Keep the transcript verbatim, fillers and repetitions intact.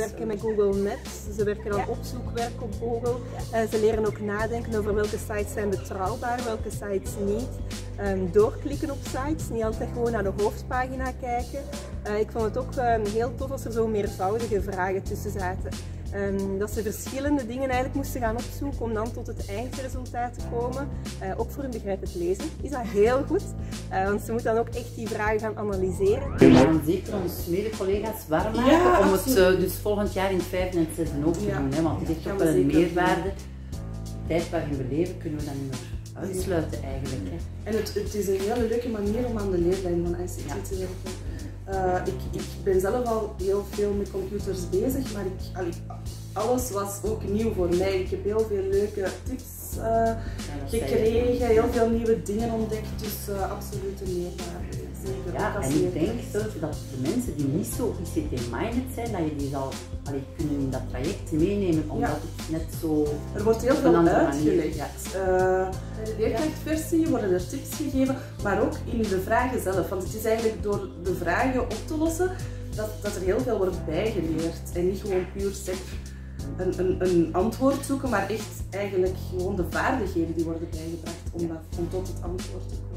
werken met Google Maps, ze werken aan ja. opzoekwerk op Google. Ja. Uh, ze leren ook nadenken over welke sites zijn betrouwbaar, welke sites niet. Um, doorklikken op sites, niet altijd gewoon naar de hoofdpagina kijken. Uh, ik vond het ook um, heel tof als er zo meervoudige vragen tussen zaten. Um, dat ze verschillende dingen eigenlijk moesten gaan opzoeken om dan tot het eindresultaat te komen. Uh, ook voor hun begrijpend lezen is dat heel goed, uh, want ze moeten dan ook echt die vragen gaan analyseren. We gaan zeker onze mede-collega's warm maken ja, om het uh, dus volgend jaar in het vijfde en het zesde ook te ja. doen. Hè? Want het heeft ook wel een meerwaarde. De tijd waarin we leven kunnen we dan niet meer uitsluiten eigenlijk. Hè? En het, het is een hele leuke manier om aan de leerlijn van I C T ja. te werken. Uh, ik, ik ben zelf al heel veel met computers bezig, maar ik, allee, alles was ook nieuw voor mij. Ik heb heel veel leuke tips uh, ja, gekregen, heel veel nieuwe dingen ontdekt, dus uh, absoluut een meerwaarde. Zeker. Ja, en ik denk zelfs dat de mensen die niet zo I C T-minded zijn, dat je die zal allee, kunnen in dat traject meenemen, omdat ja. het net zo... Er wordt heel veel uitgelegd. Ja. Uh, in de leerkrachtversie worden er tips gegeven, maar ook in de vragen zelf. Want het is eigenlijk door de vragen op te lossen dat, dat er heel veel wordt bijgeleerd. En niet gewoon puur sec een, een, een antwoord zoeken, maar echt eigenlijk gewoon de vaardigheden die worden bijgebracht om, dat, om tot het antwoord te komen.